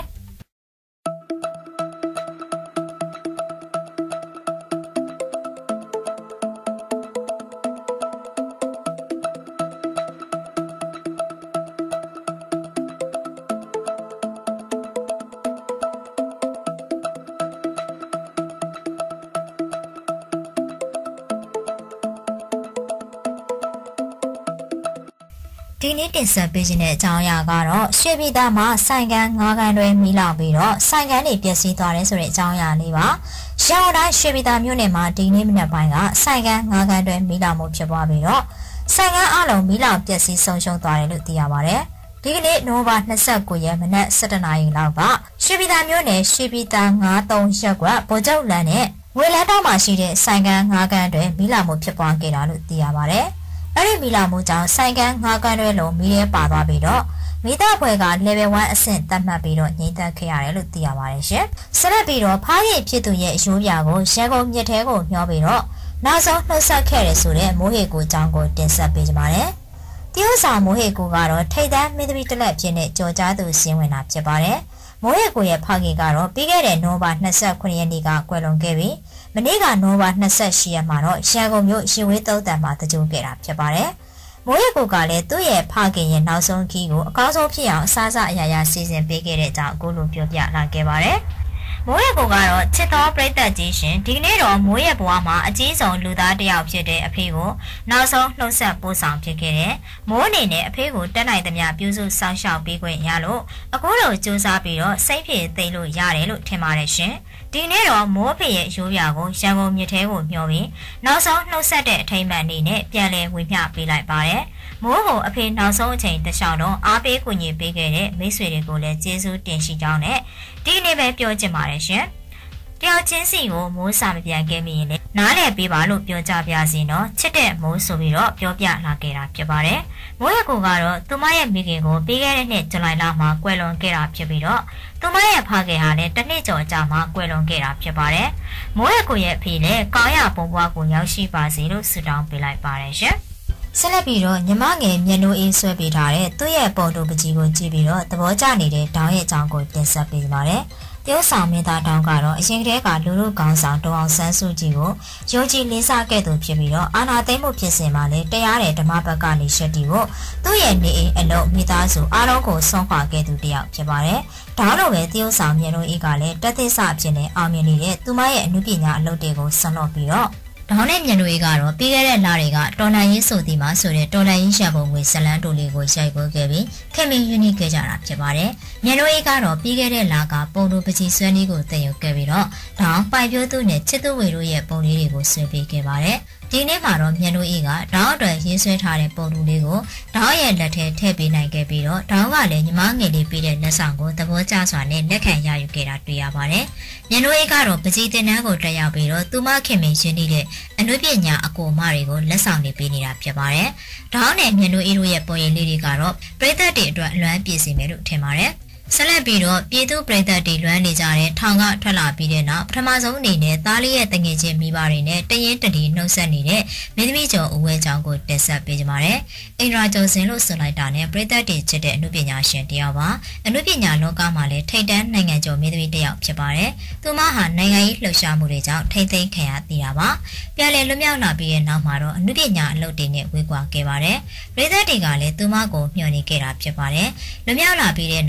ဒီနေ့တင်ဆက်ပေးခြင်းတဲ့အကြောင်းအရာကတော့ရွှေပြည်သားမှာဆိုင်ကန်ငါးကန်တွေမီးလောင်ပြီးတော့ဆိုင်ကန်တွေပျက်စီးသွားတယ်ဆိုတဲ့အကြောင်းအရာလေးပါ။ရောင်တိုင်းရွှေပြည်သားမြို့နယ်မှာဒီနေ့မနက်ပိုင်းကဆိုင်ကန်ငါးကန်တွေမီးလောင်မှုဖြစ်ပွားပြီးတော့ဆိုင်ကန်အလုံးမီးလောင်ပျက်စီးဆုံးရှုံးသွားတယ်လို့သိရပါတယ်။ဒီကနေ့နိုဝင်ဘာ၂၉ရက်မနက်၁၇နာရီလောက်ကရွှေပြည်သားမြို့နယ်ရွှေပြည်သားငါးသုံးရပ်ကွက်ဗိုလ်ချုပ်လမ်းနဲ့ဝေလန်းတောင်မှာရှိတဲ့ဆိုင်ကန်ငါးကန်တွေမီးလောင်မှုဖြစ်ပွားခဲ့တာလို့သိရပါတယ်။အဲ့ဒီမီလာမှုကြောင့်ဆိုင်ကန်ငါးကန်တွေလုံးမီးရဲပါသွားပြီးတော့မိသားဖွဲ့က level one အဆင့်သတ်မှတ်ပြီးတော့ငြိမ်သက်ခဲ့ရတယ်လို့သိရပါတယ်ရှင်။ဆက်လက်ပြီးတော့ဖားရည်ဖြစ်သူရဲ့အရိုးပြာကိုရန်ကုန်မြစ်ထဲကိုမျှောပြီးတော့နောက်ဆုံးနှုတ်ဆက်ခဲ့တယ်ဆိုတဲ့မိုးဟေကိုအကြောင်းကိုတင်ဆက်ပေးကြပါမယ်။တရုတ်ဆောင်မိုးဟေကိုကတော့ထိတ်တန်းမင်းသမီးတစ်လက်ဖြစ်နဲ့ကြော်ကြားသူစင်းဝင်တာဖြစ်ပါတယ်။မိုးဟေကိုရဲ့ဖခင်ကတော့ပြီးခဲ့တဲ့နိုဝင်ဘာ၂၉ရက်နေ့ကကွယ်လွန်ခဲ့ပြီးမနေ့ကနိုဝင်ဘာ၂၈ရက်မှာတော့ရန်ကုန်မြို့ရေဝေးသုံးတန်မှာတကြိုခဲ့တာဖြစ်ပါတယ်။မိုးရကိုကလည်းသူ့ရဲ့ဖခင်ရဲ့နောက်ဆုံးခီးကိုအကောင်းဆုံးဖြစ်အောင်အစားအစာအရာရာစီစဉ်ပေးခဲ့တဲ့အကြောင်းအခုလိုပြောပြလာခဲ့ပါတယ်။မိုးရကိုကတော့ချစ်တော်ပရိသတ်ကြီးရှင်ဒီကနေ့တော့မိုးရဘွားမှာအကြီးဆုံးလူသားတစ်ယောက်ဖြစ်တဲ့အဖေကိုနောက်ဆုံးနှုတ်ဆက်ပို့ဆောင်ဖြစ်ခဲ့တဲ့မိုးအနေနဲ့အဖေကိုတက်နိုင်သမျှပြုစုစောင့်ရှောက်ပေးခွင့်ရလို့အခုလိုကြိုးစားပြီးတော့စိတ်ပြေသိလို့ရတယ်လို့ထင်ပါတယ်ရှင်။ဒီနေ့တော့မိုးဖေရဲ့ရိုးပြာကိုရန်ကုန်မြစ်ထဲကိုမျှောပြီးနောက်ဆုံးနှုတ်ဆက်တဲ့အထိမ်းအမှတ်အနေနဲ့ပြန်လည်ဝေမျှပေးလိုက်ပါတယ်။မိုးကိုအဖေနောက်ဆုံးအချိန်တစ်လျှောက်တော့အားပေးကူညီပေးခဲ့တဲ့မိတ်ဆွေတွေကိုလည်းကျေးဇူးတင်ရှိကြောင်းနဲ့ဒီနေ့ပဲပြောချင်ပါတယ်ရှင်။တယောက်ချင်းစီကိုမိုးစာမပြန်ခဲ့မိရင်လည်းနားလည်ပေးပါလို့ပြောကြပြစီနော်ချစ်တဲ့မိုးဆိုပြီးတော့ပြောပြလာခဲ့တာဖြစ်ပါတယ်။မိုးရကိုကတော့သူမရဲ့မိခင်ကိုပြီးခဲ့တဲ့နှစ်ဇူလိုင်လမှာကွယ်လွန်ခဲ့တာဖြစ်ပြီးတော့သူမရဲ့ဖခင်ဟာလည်းတစ်နှစ်ကျော်ကြာမှကွယ်လွန်ခဲ့တာဖြစ်ပါတယ်။မိုးရကိုရဲ့အဖေလည်းကောင်းရပုံပွားကိုရောက်ရှိပါစေလို့ဆုတောင်းပေးလိုက်ပါတယ်ရှင်။ဆက်လက်ပြီးတော့ညီမငယ်မျက်နှာအေးဆွဲပေးထားတဲ့သူ့ရဲ့ပုံတူပကြီးကိုကြည့်ပြီးတော့သဘောကျနေတဲ့ဒေါင်းရဲ့အကြောင်းကိုတင်ဆက်ပေးပါတယ်။တရုတ်ဆောင်မင်းသားတောင်းကတော့အရင်ကတည်းကလူလူကောင်းဆောင်တောင်ဆန်းစုကြည်ကိုယုံကြည်လေးစားခဲ့သူဖြစ်ပြီးတော့အာဏာသိမ်းမှုဖြစ်စဉ်မှာလည်းတရားတဲ့ဓမ္မဘက်ကနေရှက်တီကိုသူ့ရဲ့နေအိမ်အလုံးမိသားစုအားလုံးကိုဆုံးခွာခဲ့သူတယောက်ဖြစ်ပါတယ်။ဒါတော့ပဲတရုတ်ဆောင်မြေလုံးအေးကလည်းတက်သစ်ဆအဖြစ်နဲ့အောင်မြင်နေတဲ့သူမရဲ့အမှုပညာအလုပ်တွေကိုဆွန့်လွတ်ပြီးတော့ဒေါင်းနဲ့မြန်တွေကတော့ပြီးခဲ့တဲ့လတွေကတော်လန်ရေးဆိုသည်မှာဆိုတဲ့တော်လန်ရေးရပုံငွေဇလန်းတိုလေးကိုရိုက်ပို့ခဲ့ပြီးခင်မင်းယူနီခဲ့ကြတာဖြစ်ပါတယ်။မြန်တွေကတော့ပြီးခဲ့တဲ့လကပုံတူပကြီးဆွဲနည်းကိုတည်ယူခဲ့ပြီးတော့ဒေါင်းပိုင်ပြိုးသူနဲ့ချစ်သူဝေတို့ရဲ့ပုံလေးတွေကိုဆွဲပေးခဲ့ပါတယ်။ဒီနေ့မှာတော့မြန်တို့အေးကဒေါင်းအတွက်ရေးဆွဲထားတဲ့ပုံတူလေးကိုဒေါင်းရဲ့လက်ထဲထည့်ပေးနိုင်ခဲ့ပြီးတော့ဒေါင်းကလည်းညီမငယ်လေးပေးတဲ့လက်ဆောင်ကိုသဘောကျစွာနဲ့လက်ခံရယူခဲ့တာတွေ့ရပါတယ်။မြန်တို့အေးကတော့ပကြီးတင်နှန်းကိုတက်ရောက်ပြီးတော့သူမခင်မင်းရှင်းနေတဲ့အနုပညာအကူအမတွေကိုလက်ဆောင်နေပေးနေတာဖြစ်ပါတယ်။ဒေါင်းနဲ့မြန်တို့အေးတို့ရဲ့ပုံရိပ်လေးတွေကတော့ပရိသတ်တွေအတွက်အလွမ်းပြည့်စုံမယ်လို့ထင်ပါတယ်။ဆက်လက်ပြီးတော့ပြည်သူပရိသတ်တွေလွမ်းနေကြတဲ့ထောင်ကထွက်လာပြီးတဲ့နောက်ပထမဆုံးအနေနဲ့သားလေးရဲ့တငယ်ချင်းမိဘတွေနဲ့တရင်တတီနှုတ်ဆက်နေတဲ့မင်းသမီးကျော်ဦးဝဲချောင်းကိုတက်ဆက်ပေးကြပါမယ်။အင်ဒရာကျော်စင်လို့ဆိုလိုက်တာနဲ့ပရိသတ်တွေချစ်တဲ့အမှုပညာရှင်တယောက်ပါ။အမှုပညာလောကမှာလည်းထိပ်တန်းနိုင်ငံကျော်မင်းသမီးတယောက်ဖြစ်ပါတယ်။သူမဟာနိုင်ငံရေးလှုပ်ရှားမှုတွေကြောင့်ထိမ့်သိမ်းခံရသေးတာပါ။ပြန်လည်လွတ်မြောက်လာပြီးတဲ့နောက်မှာတော့အမှုပညာအလုပ်တွေနဲ့ဝေးကွာခဲ့ပါတယ်။ပရိသတ်တွေကလည်းသူမကိုမျှော်နေခဲ့တာဖြစ်ပါတယ်။လွတ်မြောက်လာပြီးတဲ့နောက်မိသား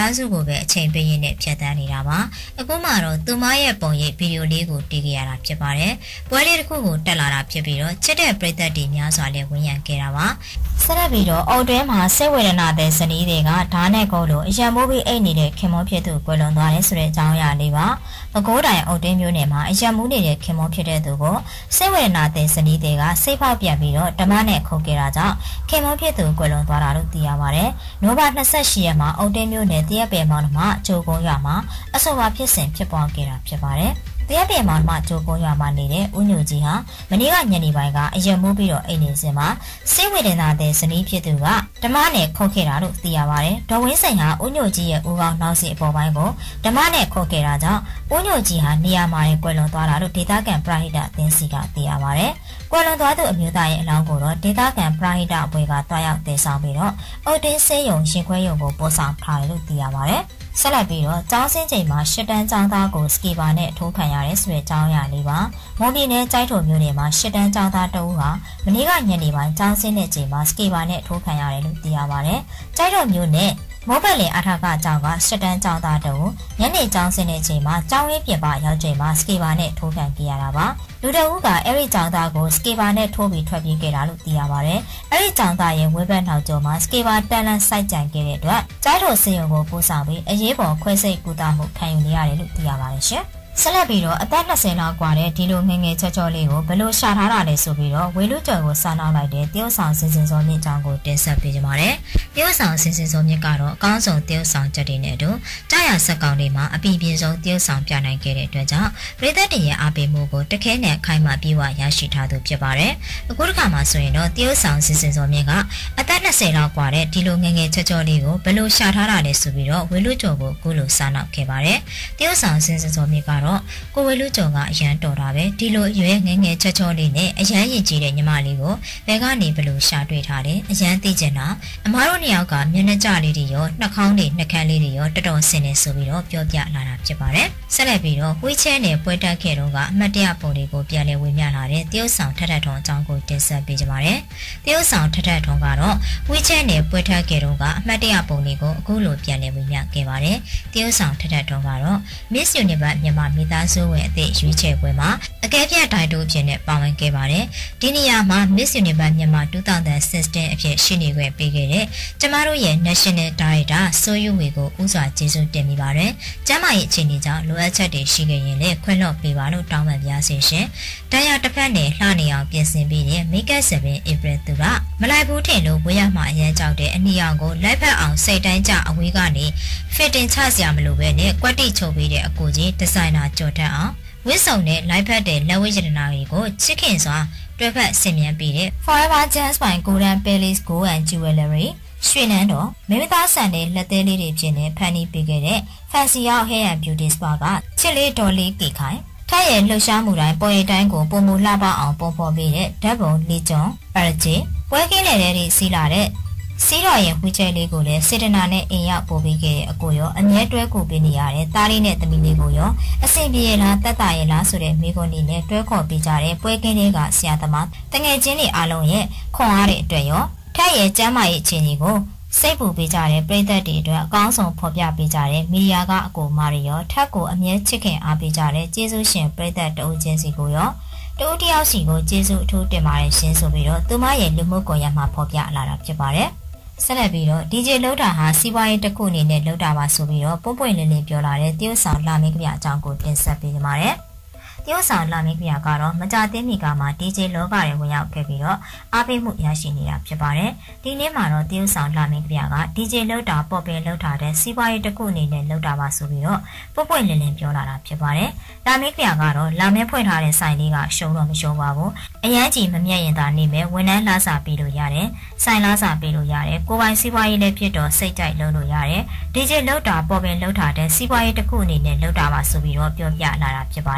သားစုကိုပဲအချိန်ပေးရင်းနဲ့ဖြတ်တန်းနေတာပါအခုမှတော့သူမရဲ့ပုံရိပ်ဗီဒီယိုလေးကိုတီးခဲ့ရတာဖြစ်ပါတယ်ပွဲလေးတစ်ခုကိုတက်လာတာဖြစ်ပြီးတော့ချစ်တဲ့ပရိသတ်တွေများစွာလည်းဝင်ရန်ခဲ့တာပါဆက်လက်ပြီးတော့အုတ်တွဲမှာစိတ်ဝေဒနာတဲ့ဇနီးတွေကဓာတ်နဲ့ကုန်းလိုအရံမိုးပြီးအိတ်နေတဲ့ခင်မောဖြစ်သူကွယ်လွန်သွားတယ်ဆိုတဲ့အကြောင်းအရာလေးပါပဲခူးတိုင်းအုတ်တွဲမျိုးနယ်မှာအရံမိုးနေတဲ့ခင်မောဖြစ်တဲ့သူကိုစိတ်ဝေဒနာတဲ့ဇနီးတွေကစိတ်ဖောက်ပြန်ပြီးတော့ဓမ္မနဲ့ခုတ်ခဲ့တာကြောင့်ခင်မောဖြစ်သူကွယ်လွန်သွားတာလို့သိရပါတယ်နိုဘာ၂၈ရက်မှာအုတ်တွဲမျိုးနယ်တရက်ပယ်မောင်နှမဂျိုကုန်းရွာမှာအဆိုပါဖြစ်စဉ်ဖြစ်ပွားခဲ့တာဖြစ်ပါတယ်တရက်ပြင်မှာမှကြိုးကုန်းရွာမှာနေတဲ့ဦးညိုကြီးဟာမနေ့ကညနေပိုင်းကအရက်မိုးပြီးတော့အိမ်နေစဉ်မှာစိတ်ဝေဒနာတဲ့ဇနီးဖြစ်သူကဓမ္မနဲ့ခုတ်ခဲ့တာလို့သိရပါတယ်။ဒေါ်ဝင်းစိန်ဟာဦးညိုကြီးရဲ့ဦးခေါင်းနောက်စီအပေါ်ပိုင်းကိုဓမ္မနဲ့ခုတ်ခဲ့တာကြောင့်ဦးညိုကြီးဟာနေရာမှာကွယ်လွန်သွားတာလို့ဒေသခံပရဟိတအသင်းစီကသိရပါတယ်။ကွယ်လွန်သွားသူအမျိုးသားရဲ့အလောင်းကိုတော့ဒေသခံပရဟိတအဖွဲ့ကတွားရောက်တည်ဆောင်ပြီးတော့အုတ်တင်းဆေးရုံရှင်ခွဲရုံကိုပို့ဆောင်ထားတယ်လို့သိရပါတယ်။ဆက်လက်ပြီးတော့ကျောင်းစင်းချိန်မှာရှစ်တန်းကျောင်းသားကိုစကီဘာနဲ့ထိုးခံရတယ်ဆိုတဲ့အကြောင်းအရာလေးပါမွန်ပြည်နယ်ကျိုက်ထုံမြို့နယ်မှာရှစ်တန်းကျောင်းသားတဦးဟာမနေ့ကညနေပိုင်းကျောင်းစင်းတဲ့ချိန်မှာစကီဘာနဲ့ထိုးခံရတယ်လို့သိရပါတယ်ကျိုက်ထုံမြို့နယ်မောဘလင်အထာကကျောင်းကရှစ်တန်းကျောင်းသားတဦးညနေကျောင်းစင်းတဲ့ချိန်မှာကျောင်းရင်းပြင်ပရောက်ချိန်မှာစကီဘာနဲ့ထိုးခံခဲ့ရတာပါလူတအုပ်ကအဲ့ဒီကျောင်းသားကိုစကီဘာနဲ့ထိုးပြီးထွက်ပြေးခဲ့တာလို့သိရပါတယ်အဲ့ဒီကျောင်းသားရဲ့ဝေဘက်နှောက်ကျော်မှာစကီဘာတန်လန့်စိုက်ကြံခဲ့တဲ့အတွက်ကျိုက်ထုံစေယုံကိုပို့ဆောင်ပြီးအရေးပေါ်ခွဲစိတ်ကူတာမှုခံယူနေရတယ်လို့သိရပါတယ်ရှင်ဆက်လက်ပြီးတော့အသက်၂၀လောက်กว่าတဲ့ဒီလိုငငယ်ချောချောလေးကိုဘယ်လိုရှာထားတာလဲဆိုပြီးတော့ဝေလူကျော်ကိုစာနောက်လိုက်တဲ့တရုတ်ဆောင်စင်စင်စောမြင့်ကြောင်းကိုတင်ဆက်ပေးကြပါမယ်။တရုတ်ဆောင်စင်စင်စောမြင့်ကတော့အကောင်းဆုံးတရုတ်ဆောင်ချက်တွေနဲ့အတူကြားရဆက်ကောင်တွေမှာအပြည့်ပြည့်စုံတရုတ်ဆောင်ပြနိုင်ခဲ့တဲ့အတွက်ကြောင့်ပြည်သက်တွေရဲ့အားပေးမှုကိုတခဲနဲ့ခိုင်မာပြေဝရရှိထားသူဖြစ်ပါတယ်။အခုတစ်ခါမှဆိုရင်တော့တရုတ်ဆောင်စင်စင်စောမြင့်ကအသက်၂၀လောက်กว่าတဲ့ဒီလိုငငယ်ချောချောလေးကိုဘယ်လိုရှာထားတာလဲဆိုပြီးတော့ဝေလူကျော်ကိုအခုလိုစာနောက်ခဲ့ပါတယ်။တရုတ်ဆောင်စင်စင်စောမြင့်ကတော့ကိုဝေလူကျော်ကအရန်တော်တာပဲဒီလိုအရွယ်ငယ်ငယ်ချောချောလေးနဲ့အရန်ရင်ကြီးတဲ့ညီမလေးကိုဘယ်ကနေဘလို့ရှာတွေ့ထားတယ်အရန်သိကျင်တာအမားတို့နှစ်ယောက်ကမျက်နှာကြလေးတွေရောနှာခေါင်းတွေနှာခမ်းလေးတွေရောတော်တော်ဆင်နေဆိုပြီးတော့ပြောပြလာတာဖြစ်ပါတယ်ဆက်လက်ပြီးတော့ဝှီချဲနဲ့ပွဲတက်ခဲ့တော့ကအမတ်တရပုံတွေကိုပြန်လည်ဝေမျှလာတဲ့တရုတ်ဆောင်ထထထုံအကြောင်းကိုတင်ဆက်ပေးကြပါမယ်တရုတ်ဆောင်ထထထုံကတော့ဝှီချဲနဲ့ပွဲတက်ခဲ့တော့ကအမတ်တရပုံတွေကိုအခုလိုပြန်လည်ဝေမျှခဲ့ပါတယ်တရုတ်ဆောင်ထထထုံကတော့ Miss Universe မြန်မာမိသားစုဝင်အသည့်ရွေးချယ်ပွဲမှာအကဲဖြတ်တိုင်တိုးဖြစ်နဲ့ပါဝင်ခဲ့ပါတယ်ဒီနေရာမှာ Miss Universe မြန်မာtwo thousand sixteen အဖြစ်ရှိနေခွင့်ပေးခဲ့တဲ့ကျမတို့ရဲ့ National Director ဆိုယူဝေကိုဦးစွာကျေးဇူးတင်မိပါတယ်ကျမရဲ့အခြေအနေကြောင့်လိုအပ်ချက်တွေရှိခဲ့ရင်လည်းခွင့်လွှတ်ပေးပါလို့တောင်းပန်ပါစေရှင်တရားတစ်ဖက်နဲ့လှနေအောင်ပြင်ဆင်ပြီးတဲ့ Makeup seven April သူကမလိုက်ဘူးထင်လို့ဝေးရမှာအရန်ကြောက်တဲ့အနီရောင်ကိုလိုက်ဖက်အောင်စိတ်တိုင်းကြအဝေးကနေ fitting ချစရာမလိုပဲနဲ့ကွက်တိချုပ်ပေးတဲ့အကူကြီးဒီဇိုင်နာကြော်တတ်အောင်ဝစ်ဆောင်နဲ့လိုက်ဖက်တဲ့လက်ဝဲရတနာတွေကိုချစ်ခင်စွာတွဲဖက်ဆင်မြန်းပြီးတဲ့ Forever Gems by Golden Palace Gold and Jewelry ရွှေနန်းတော်မိမသားဆန်တဲ့လက်သေးလေးတွေဖြစ်နေဖန်တီးပေးခဲ့တဲ့ Fancy Hair and Beauty Spa ကချစ်လေးဒေါ်လေးကေခိုင်ထက်ရဲ့လှူရှားမှုတိုင်းပေါ်ရတိုင်းကိုပုံမူလှပအောင်ပုံဖော်ပေးတဲ့ဓာတ်ပုံလေးကျွန်းပါရဂျီပွဲကင်းနေတဲ့တွေစီးလာတဲ့စီးတော်ရဲ့ဝှီချဲလေးကိုလည်းစေတနာနဲ့အိမ်ရောက်ပို့ပေးခဲ့တဲ့အကိုရောအမြဲတွဲကူပေးနေရတဲ့တားလေးနဲ့သမီးလေးကိုရောအဆင်ပြေလားတက်တာရဲ့လားဆိုတဲ့မိခွန်းလေးနဲ့တွဲခေါ်ပေးကြတဲ့ပွဲကင်းလေးကဆရာသမားတငယ်ချင်းတွေအားလုံးရဲ့ခွန်အားတဲ့အတွက်ရောထက်ရဲ့ကျမ်းမာရေးအခြေအနေကိုစိတ်ပူပေးကြတဲ့ပြည်သက်တွေအတွက်အကောင်းဆုံးဖော်ပြပေးကြတဲ့မီဒီယာကအကိုမာရီရောထက်ကိုအမြဲချစ်ခင်အားပေးကြတဲ့ကျေးဇူးရှင်ပြည်သက်တအုပ်ချင်းစီကိုရောတဦးတယောက်စီကိုကျေးဇူးအထူးတင်ပါတယ်ရှင်ဆိုပြီးတော့သူမရဲ့လူမှုကွန်ရက်မှာဖော်ပြလာတာဖြစ်ပါတယ်ဆက်လက်ပြီးတော့ ဒီ ဂျေ လှုပ်တာဟာစီးပွားရေးတစ်ခုအနေနဲ့လှုပ်တာပါဆိုပြီးတော့ပုံပွင့်လင်းလင်းပြောလာတဲ့တရုတ်ဆောင်လာမင်းကပြအကြောင်းကိုတင်ဆက်ပေးကြပါမယ်တရုတ်ဆောင်လာမင်းကပြကတော့မကြသေးမီကမှ ဒီ ဂျေ လောကထဲဝင်ရောက်ခဲ့ပြီးတော့အားပေးမှုရရှိနေတာဖြစ်ပါတယ်ဒီနေ့မှာတော့တရုတ်ဆောင်လာမင်းကပြက ဒီ ဂျေ လှုပ်တာပေါ်ပင်လှုပ်တာတဲ့စီးပွားရေးတစ်ခုအနေနဲ့လှုပ်တာပါဆိုပြီးတော့ပုံပွင့်လင်းလင်းပြောလာတာဖြစ်ပါတယ်လာမင်းကပြကတော့လာမင်းဖွင့်ထားတဲ့ဆိုင်လေးကရှုံတော့မရှုံပါဘူးအရန်ကြီးမမြတ်ရင်သာနေမယ်ဝန်ထမ်းလာစာပေးလို့ရတယ်ဆိုင်လာစာပေးလို့ရတယ်ကိုပိုင်စီးပွားရေးလည်းဖြစ်တော့စိတ်ကြိုက်လုပ်လို့ရတယ်ဒီ ဂျေ လှုပ်တာပေါ်ပင်လှုပ်တာတဲ့စီးပွားရေးတစ်ခုအနေနဲ့လှုပ်တာပါဆိုပြီးတော့ပြောပြလာတာဖြစ်ပါတယ်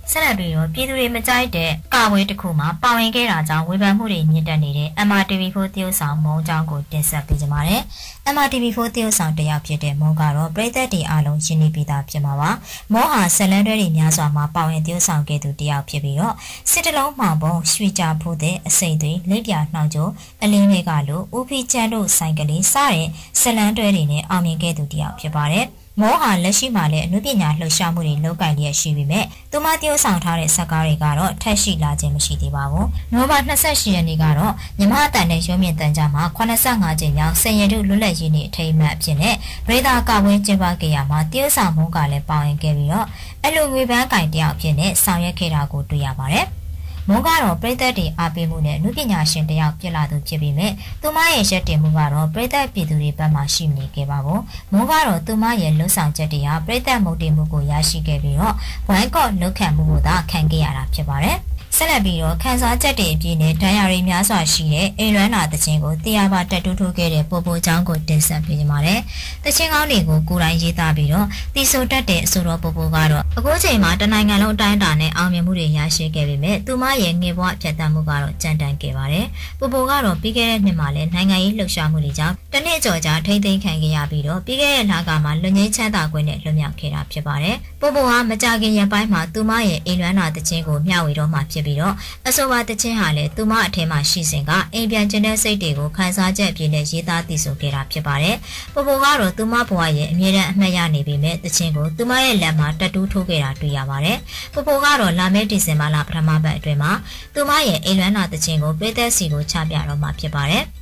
ဆက်လက်ပြီးတော့ပြည်သူတွေမကြိုက်တဲ့ကာဝေးတစ်ခုမှာပါဝင်ခဲ့တာကြောင့်ဝေဖန်မှုတွေမြင့်တက်နေတဲ့ M R T V ဖိုးတရုတ်ဆောင်မုံကြောင်းကိုတင်ဆက်ပေးကြပါမယ်။ M R T V ဖိုးတရုတ်ဆောင်တယောက်ဖြစ်တဲ့မုံကတော့ပြည်သက်တွေအားလုံးရှင်းနေပြီးသားဖြစ်မှာပါ။မုံဟာဆက်လန်းတွဲတွေများစွာမှာပါဝင်တရုတ်ဆောင်ခဲ့သူတယောက်ဖြစ်ပြီးတော့စစ်တလုံးမှောင်ပုံရွှေကြဖို့တဲ့အစိမ့်တွေလက်ပြနှောင်ကျိုးအလင်းတွေကလို့ဦးဖီချန်တို့ဆိုင်ကလေးစတဲ့ဆက်လန်းတွဲတွေနဲ့အောင်မြင်ခဲ့သူတယောက်ဖြစ်ပါတယ်။မောဟာလက်ရှိမှာလည်းအနုပညာလှုပ်ရှားမှုတွေလုပ်ကိုင်ရရှိပြီးမြဲသူမတရုပ်ဆောင်ထားတဲ့ဇာတ်ကားတွေကတော့ထက်ရှိလာခြင်းမရှိသေးပါဘူး။နိုဝင်ဘာ၂၈ရက်နေ့ကတော့မြမအတန်နဲ့ရုံးမြင့်တန်ကြားမှာ၈၅ကြိမ်မြောက်ဆယ်ရတုလွတ်လပ်ရေးနေ့အထိမ်းအမှတ်အဖြစ်နဲ့ဗရိဒါကဝင်းကျင်းပခဲ့ရမှာတရုပ်ဆောင်မှုကလည်းပါဝင်ခဲ့ပြီးတော့အလူငွေပန်းကင်တယောက်အဖြစ်နဲ့ဆောင်ရွက်ခဲ့တာကိုတွေ့ရပါတယ်။မုံကတော့ပြည်သက်တွေအားပေးမှုနဲ့လူပညာရှင်တယောက်ဖြစ်လာသူဖြစ်ပြီးမြဲသူမရဲ့ရက်တင်မှုကတော့ပြည်သက်ပြည်သူတွေဘက်မှရှိနေခဲ့ပါဘူး။မုံကတော့သူမရဲ့လှုပ်ဆောင်ချက်တွေဟာပြည်သက်မုတ်တင်မှုကိုရရှိခဲ့ပြီးတော့ဝိုင်းကော့လုတ်ခံမှုကိုသာခံခဲ့ရတာဖြစ်ပါတယ်။ဆက်လက်ပြီးတော့ခန်းစားချက်တွေအပြည့်နဲ့ဒဏ်ရာတွေများစွာရှိတဲ့အိမ်လွမ်းနာတခြင်းကိုတရားပါတက်တူးထိုးခဲ့တဲ့ပိုပိုချောင်းကိုတင်ဆက်ပေးကြပါမယ်။တခြင်းကောင်းတွေကိုကိုယ်တိုင်ရေးသားပြီးတော့တီဆိုတက်တဲ့အဆိုတော်ပိုပိုကတော့အခုချိန်မှာတနိုင်ငံလုံးအတိုင်းအတာနဲ့အောင်မြင်မှုတွေရရှိခဲ့ပေမဲ့သူမရဲ့ငယ်ဘဝဖြတ်သန်းမှုကတော့ကြမ်းတမ်းခဲ့ပါတယ်။ပိုပိုကတော့ပြီးခဲ့တဲ့နှစ်မှာလည်းနိုင်ငံရေးလှုပ်ရှားမှုတွေကြောင့်တနစ်ကျော်ကြာထိမ့်သိမ်းခံခဲ့ရပြီးတော့ပြီးခဲ့တဲ့လကမှာလွန်ငင်းချမ်းသာခွင့်နဲ့လွတ်မြောက်ခဲ့တာဖြစ်ပါတယ်။ပိုပိုဟာမကြခင်ရက်ပိုင်းမှာသူမရဲ့အိမ်လွမ်းနာတခြင်းကိုမျှဝေတော့မှဖြစ်ပြီးတော့အဆိုပါတခြင်းဟာလည်းသူမအထက်မှာရှိစဉ်ကအိမ်ပြန်ကျင်တဲ့စိတ်တွေကိုခန်းစားချက်အပြည့်နဲ့ရေးသားတည်ဆိုခဲ့တာဖြစ်ပါတယ်။ပိုပိုကတော့သူမဘဝရဲ့အမြဲတမ်းအမှတ်ရနေပေမဲ့တခြင်းကိုသူမရဲ့လက်မှာတက်တူးထိုးခဲ့တာတွေ့ရပါတယ်။ပိုပိုကတော့လာမယ့်ဒီဇင်ဘာလပထမပတ်အတွင်းမှာသူမရဲ့အိမ်လွမ်းနာတခြင်းကိုပြည်သက်စီကိုချပြတော့မှဖြစ်ပါတယ်။